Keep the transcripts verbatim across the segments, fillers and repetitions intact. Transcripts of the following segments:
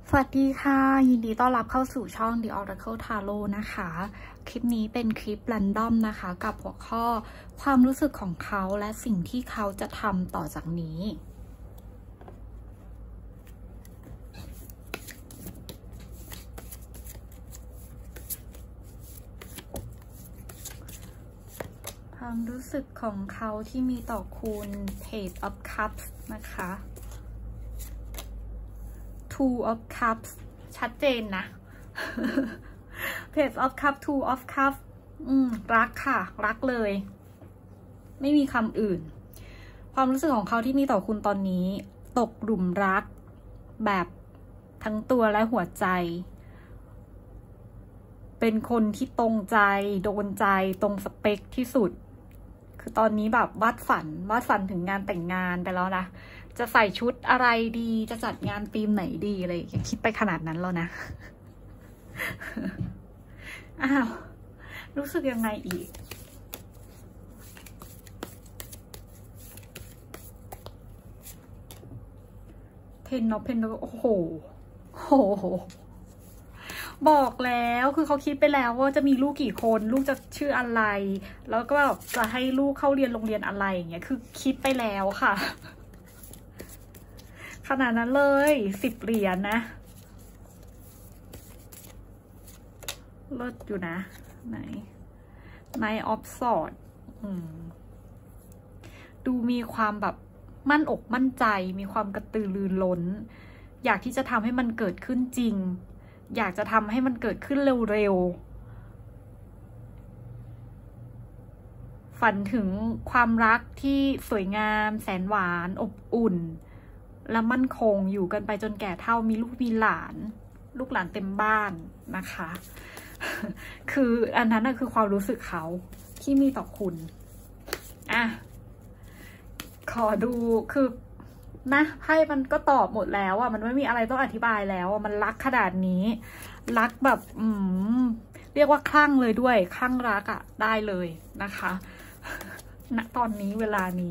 สวัสดีค่ะยินดีต้อนรับเข้าสู่ช่อง The Oracle Tarot นะคะคลิปนี้เป็นคลิป Random นะคะกับหัวข้อความรู้สึกของเขาและสิ่งที่เขาจะทำต่อจากนี้ความรู้สึกของเขาที่มีต่อคุณ Page of Cups นะคะ Two of Cups ชัดเจนนะ Page of Cups Two of Cups อืมรักค่ะรักเลยไม่มีคำอื่นความรู้สึกของเขาที่มีต่อคุณตอนนี้ตกหลุมรักแบบทั้งตัวและหัวใจเป็นคนที่ตรงใจโดนใจตรงสเปคที่สุดคือตอนนี้แบบวาดฝันวาดฝันถึงงานแต่งงานไปแล้วนะจะใส่ชุดอะไรดีจะจัดงานธีมไหนดีอะไรอย่างคิดไปขนาดนั้นแล้วนะอ้าวรู้สึกยังไงอีกเพนเนาะเพนเนาะโอ้โหโหบอกแล้วคือเขาคิดไปแล้วว่าจะมีลูกกี่คนลูกจะชื่ออะไรแล้วก็จะให้ลูกเข้าเรียนโรงเรียนอะไรอย่างเงี้ยคือคิดไปแล้วค่ะขนาดนั้นเลยสิบเหรียญ นะเลิศอยู่นะไหนในออฟสอดดูมีความแบบมั่นอกมั่นใจมีความกระตือรือร้นอยากที่จะทำให้มันเกิดขึ้นจริงอยากจะทำให้มันเกิดขึ้นเร็วๆฝันถึงความรักที่สวยงามแสนหวานอบอุ่นและมั่นคงอยู่กันไปจนแก่เฒ่ามีลูกมีหลานลูกหลานเต็มบ้านนะคะคืออันนั้นน่ะคือความรู้สึกเขาที่มีต่อคุณอ่ะขอดูคือนะไพ่มันก็ตอบหมดแล้วอ่ะมันไม่มีอะไรต้องอธิบายแล้วอ่ะมันรักขนาดนี้รักแบบอืมเรียกว่าคลั่งเลยด้วยคลั่งรักอ่ะได้เลยนะคะณตอนนี้เวลานี้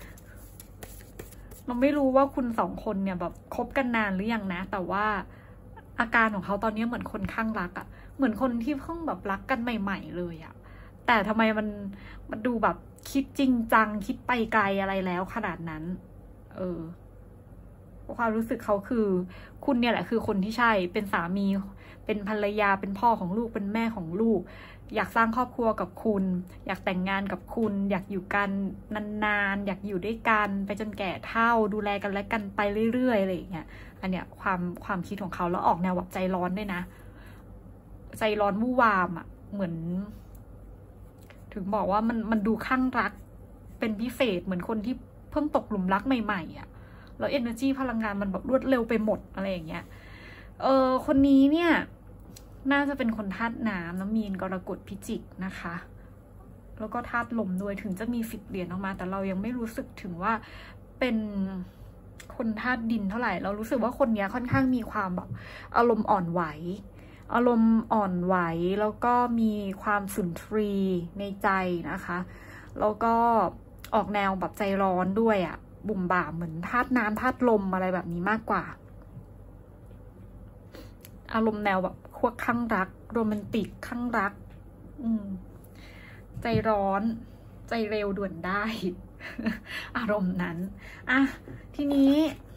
เราไม่รู้ว่าคุณสองคนเนี่ยแบบคบกันนานหรือยังนะแต่ว่าอาการของเขาตอนนี้เหมือนคนคลั่งรักอ่ะเหมือนคนที่เพิ่งแบบรักกันใหม่ๆเลยอ่ะแต่ทำไมมันมันดูแบบคิดจริงจังคิดไปไกลอะไรแล้วขนาดนั้นเออความรู้สึกเขาคือคุณเนี่ยแหละคือคนที่ใช่เป็นสามีเป็นภรรยาเป็นพ่อของลูกเป็นแม่ของลูกอยากสร้างครอบครัวกับคุณอยากแต่งงานกับคุณอยากอยู่กันนานๆอยากอยู่ด้วยกันไปจนแก่เฒ่าดูแลกันและกันไปเรื่อยๆอะไรอย่างเงี้ยอันเนี้ยความความคิดของเขาแล้วออกแนวแบบใจร้อนด้วยนะใจร้อนวู่วามอ่ะเหมือนถึงบอกว่ามันมันดูข้างรักเป็นพิเศษเหมือนคนที่เพิ่งตกหลุมรักใหม่ๆอ่ะแล้ว energy พลังงานมันแบบรวดเร็วไปหมดอะไรอย่างเงี้ยเออคนนี้เนี่ยน่าจะเป็นคนธาตุน้ำน้ำมีนกรกฎพิจิกนะคะแล้วก็ธาตุลมด้วยถึงจะมีสิบเหรียญออกมาแต่เรายังไม่รู้สึกถึงว่าเป็นคนธาตุดินเท่าไหร่เรารู้สึกว่าคนนี้ค่อนข้างมีความแบบอารมณ์อ่อนไหวอารมณ์อ่อนไหวแล้วก็มีความสุนทรีในใจนะคะแล้วก็ออกแนวแบบใจร้อนด้วยอ่ะบุ่มบ่ามเหมือนธาตุน้ำธาตุลมอะไรแบบนี้มากกว่าอารมณ์แนวแบบควบข้างรักโรแมนติกข้างรักอืมใจร้อนใจเร็วด่วนได้ อารมณ์นั้นอ่ะทีนี้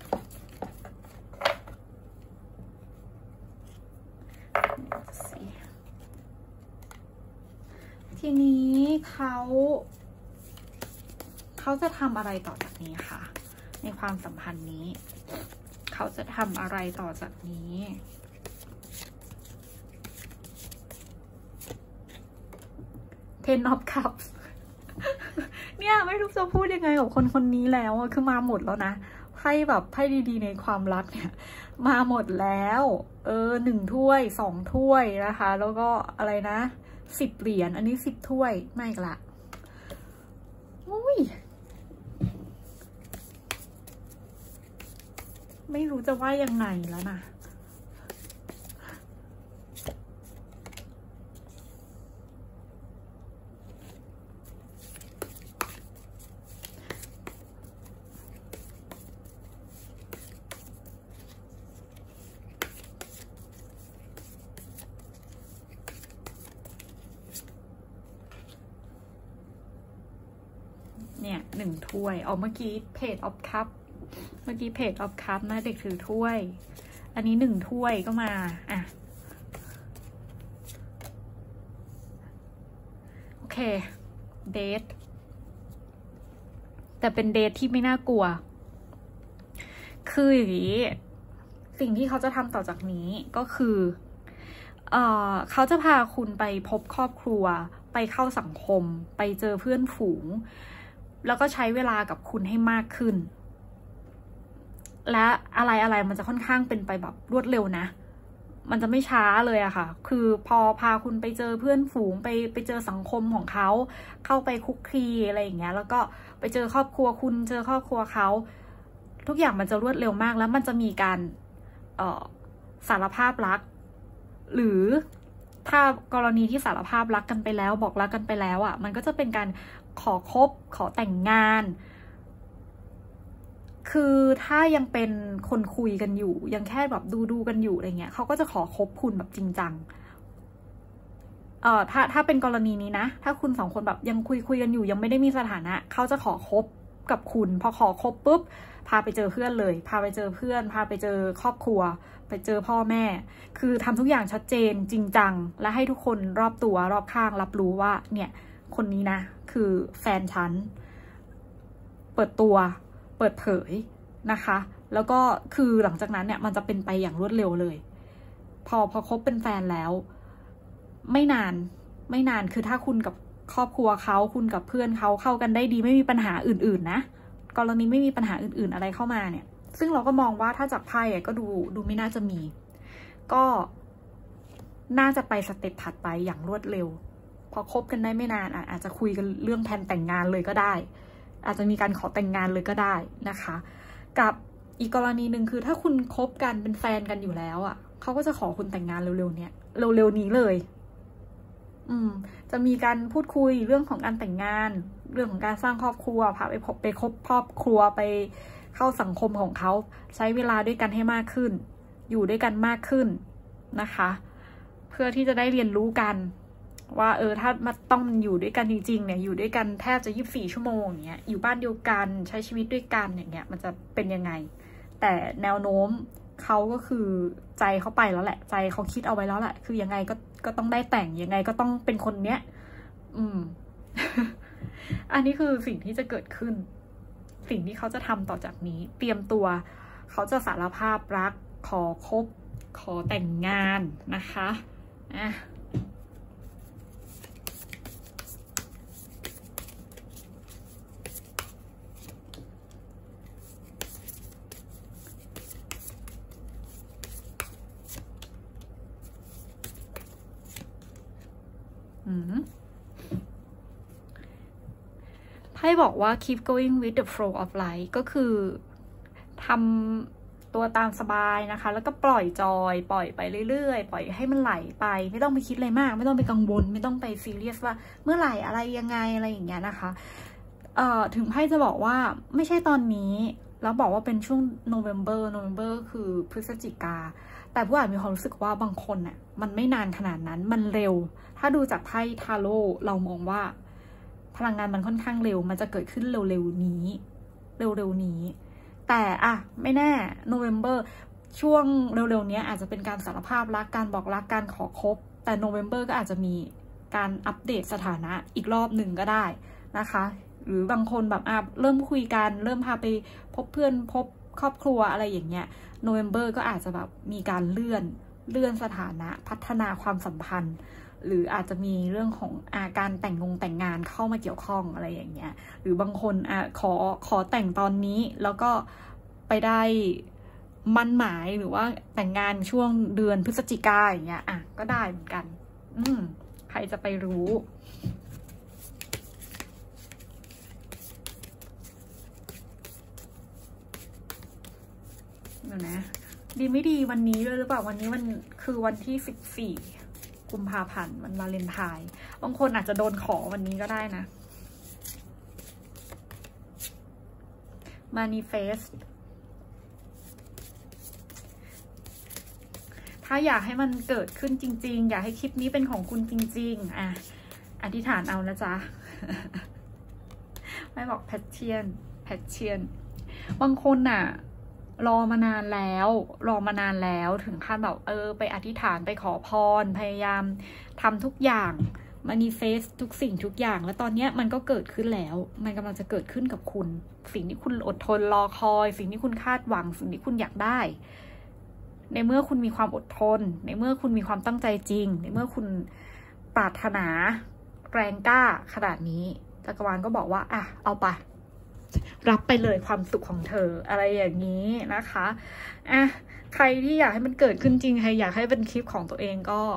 ทีนี้เขาเขาจะทำอะไรต่อจากนี้ค่ะในความสัมพันธ์นี้เขาจะทำอะไรต่อจากนี้Ten of Cups เนี่ยไม่รู้จะพูดยังไงกับคนคนนี้แล้วคือมาหมดแล้วนะไพ่แบบไพ่ดีๆในความรักเนี่ยมาหมดแล้วเออหนึ่งถ้วยสองถ้วยนะคะแล้วก็อะไรนะสิบเหรียญอันนี้สิบถ้วยไม่ละอุ้ยไม่รู้จะว่ายังไงแล้วนะหนึ่งถ้วยอ๋อเมื่อกี้เพจออฟคัพเมื่อกี้เพจออฟคัพนะเด็กถือถ้วยอันนี้หนึ่งถ้วยก็มาอ่ะโอเคเดทแต่เป็นเดทที่ไม่น่ากลัวคืออย่างนี้สิ่งที่เขาจะทำต่อจากนี้ก็คือเอ่อเขาจะพาคุณไปพบครอบครัวไปเข้าสังคมไปเจอเพื่อนฝูงแล้วก็ใช้เวลากับคุณให้มากขึ้นและอะไรอะไรมันจะค่อนข้างเป็นไปแบบรวดเร็วนะมันจะไม่ช้าเลยอะค่ะคือพอพาคุณไปเจอเพื่อนฝูงไปไปเจอสังคมของเขาเข้าไปคุกคีอะไรอย่างเงี้ยแล้วก็ไปเจอครอบครัวคุณเจอครอบครัวเขาทุกอย่างมันจะรวดเร็วมากแล้วมันจะมีการเอ่อสารภาพรักหรือถ้ากรณีที่สารภาพรักกันไปแล้วบอกรักกันไปแล้วอ่ะมันก็จะเป็นการขอคบขอแต่งงานคือถ้ายังเป็นคนคุยกันอยู่ยังแค่แบบดูดูกันอยู่อะไรเงี้ยเขาก็จะขอคบคุณแบบจริงจังเอ่อถ้าถ้าเป็นกรณีนี้นะถ้าคุณสองคนแบบยังคุยคุยกันอยู่ยังไม่ได้มีสถานะเขาจะขอคบกับคุณพอขอคบปุ๊บพาไปเจอเพื่อนเลยพาไปเจอเพื่อนพาไปเจอครอบครัวไปเจอพ่อแม่คือทำทุกอย่างชัดเจนจริงจังและให้ทุกคนรอบตัวรอบข้างรับรู้ว่าเนี่ยคนนี้นะคือแฟนฉันเปิดตัวเปิดเผยนะคะแล้วก็คือหลังจากนั้นเนี่ยมันจะเป็นไปอย่างรวดเร็วเลยพอพอคบเป็นแฟนแล้วไม่นานไม่นานคือถ้าคุณกับครอบครัวเขาคุณกับเพื่อนเขาเข้ากันได้ดีไม่มีปัญหาอื่นๆนะกรณีไม่มีปัญหาอื่นๆอะไรเข้ามาเนี่ยซึ่งเราก็มองว่าถ้าจากไพ่ก็ดูดูไม่น่าจะมีก็น่าจะไปสเต็ปถัดไปอย่างรวดเร็วพอคบกันได้ไม่นานอาจจะคุยกันเรื่องแผนแต่งงานเลยก็ได้อาจจะมีการขอแต่งงานเลยก็ได้นะคะกับอีกกรณีหนึ่งคือถ้าคุณคบกันเป็นแฟนกันอยู่แล้วอ่ะเขาก็จะขอคุณแต่งงานเร็วๆเนี้ยเร็วๆนี้เลยอืมจะมีการพูดคุยเรื่องของการแต่งงานเรื่องของการสร้างครอบครัวพาไปพบไปคบครอบครัวไปเข้าสังคมของเขาใช้เวลาด้วยกันให้มากขึ้นอยู่ด้วยกันมากขึ้นนะคะเพื่อที่จะได้เรียนรู้กันว่าเออถ้ามาต้องอยู่ด้วยกันจริงๆเนี่ยอยู่ด้วยกันแทบจะยี่สิบสี่ชั่วโมงอย่างเงี้ยอยู่บ้านเดียวกันใช้ชีวิตด้วยกันอย่างเงี้ยมันจะเป็นยังไงแต่แนวโน้มเขาก็คือใจเขาไปแล้วแหละใจเขาคิดเอาไว้แล้วแหละคือยังไงก็ก็ต้องได้แต่งยังไงก็ต้องเป็นคนเนี้ยอืม อันนี้คือสิ่งที่จะเกิดขึ้นสิ่งที่เขาจะทำต่อจากนี้เตรียมตัวเขาจะสารภาพรักขอคบขอแต่งงานนะคะอ่ะไพ่บอกว่า keep going with the flow of life ก็คือทำตัวตามสบายนะคะแล้วก็ปล่อยจอยปล่อยไปเรื่อยๆปล่อยให้มันไหลไปไม่ต้องไปคิดอะไรมากไม่ต้องไปกังวลไม่ต้องไปซีเรียสว่าเมื่อไหร่อะไรยังไงอะไรอย่างเงี้ยนะคะเอ่อถึงไพ่จะบอกว่าไม่ใช่ตอนนี้แล้วบอกว่าเป็นช่วงโนเวมเบอร์โนเวมเบอร์คือพฤศจิกาแต่ผู้อ่านมีความรู้สึกว่าบางคนน่ะมันไม่นานขนาดนั้นมันเร็วถ้าดูจากไพ่ทาโร่เรามองว่าพลังงานมันค่อนข้างเร็วมันจะเกิดขึ้นเร็วๆนี้เร็วๆนี้แต่อะไม่แน่โนเวมเบอร์ช่วงเร็วๆนี้อาจจะเป็นการสารภาพรักการบอกรักการขอคบแต่โนเวมเบอร์ก็อาจจะมีการอัปเดตสถานะอีกรอบหนึ่งก็ได้นะคะหรือบางคนแบบอ่ะเริ่มคุยกันเริ่มพาไปพบเพื่อนพบครอบครัวอะไรอย่างเงี้ยโนเวมเบอร์ก็อาจจะแบบมีการเลื่อนเลื่อนสถานะพัฒนาความสัมพันธ์หรืออาจจะมีเรื่องของอาการแต่งงงแต่งงานเข้ามาเกี่ยวข้องอะไรอย่างเงี้ยหรือบางคนอ่ะขอขอแต่งตอนนี้แล้วก็ไปได้มั่นหมายหรือว่าแต่งงานช่วงเดือนพฤศจิกาอย่างเงี้ยอ่ะก็ได้เหมือนกันอืมใครจะไปรู้เดี๋ยวนะดีไม่ดีวันนี้เลยหรือเปล่าวันนี้มันคือวันที่สิบสี่กุมภาพันธ์วันวาเลนไทน์บางคนอาจจะโดนขอวันนี้ก็ได้นะ manifest ถ้าอยากให้มันเกิดขึ้นจริงๆอยากให้คลิปนี้เป็นของคุณจริงๆอ่ะอธิษฐานเอานะจ๊ะไม่บอกแพชเชียนแพชเชียนบางคนน่ะรอมานานแล้วรอมานานแล้วถึงขั้นแบบเออไปอธิษฐานไปขอพรพยายามทำทุกอย่างmanifest ทุกสิ่งทุกอย่างแล้วตอนนี้มันก็เกิดขึ้นแล้วมันกำลังจะเกิดขึ้นกับคุณสิ่งที่คุณอดทนรอคอยสิ่งที่คุณคาดหวังสิ่งที่คุณอยากได้ในเมื่อคุณมีความอดทนในเมื่อคุณมีความตั้งใจจริงในเมื่อคุณปรารถนาแรงกล้าขนาดนี้จักรวาลก็บอกว่าอ่ะเอาไปรับไปเลยความสุขของเธออะไรอย่างนี้นะคะอ่ะใครที่อยากให้มันเกิดขึ้นจริงใครอยากให้เป็นคลิปของตัวเองก็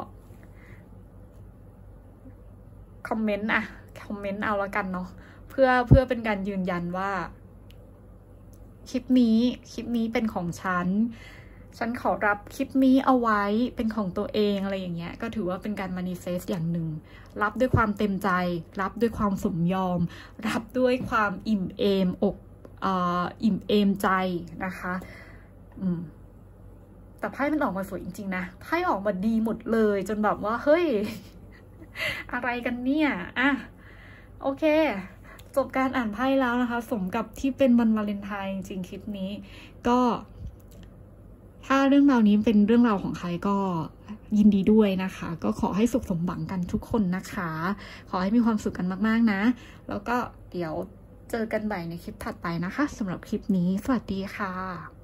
คอมเมนต์อะคอมเมนต์เอาละกันเนาะเพื่อเพื่อเป็นการยืนยันว่าคลิปนี้คลิปนี้เป็นของฉันฉันขอรับคลิปนี้เอาไว้เป็นของตัวเองอะไรอย่างเงี้ยก็ถือว่าเป็นการมานิเฟสต์อย่างหนึ่งรับด้วยความเต็มใจรับด้วยความสมยอมรับด้วยความอิ่มเอมอกอ่าอิ่มเอมใจนะคะอืมแต่ไพ่มันออกมาสวยจริงๆนะไพ่ออกมาดีหมดเลยจนแบบว่าเฮ้ยอะไรกันเนี่ยอ่ะโอเคจบการอ่านไพ่แล้วนะคะสมกับที่เป็นวันวาเลนไทน์จริงๆคลิปนี้ก็ถ้าเรื่องราวนี้เป็นเรื่องราวของใครก็ยินดีด้วยนะคะก็ขอให้สุขสมหวังกันทุกคนนะคะขอให้มีความสุขกันมากๆนะแล้วก็เดี๋ยวเจอกันใหม่ในคลิปถัดไปนะคะสำหรับคลิปนี้สวัสดีค่ะ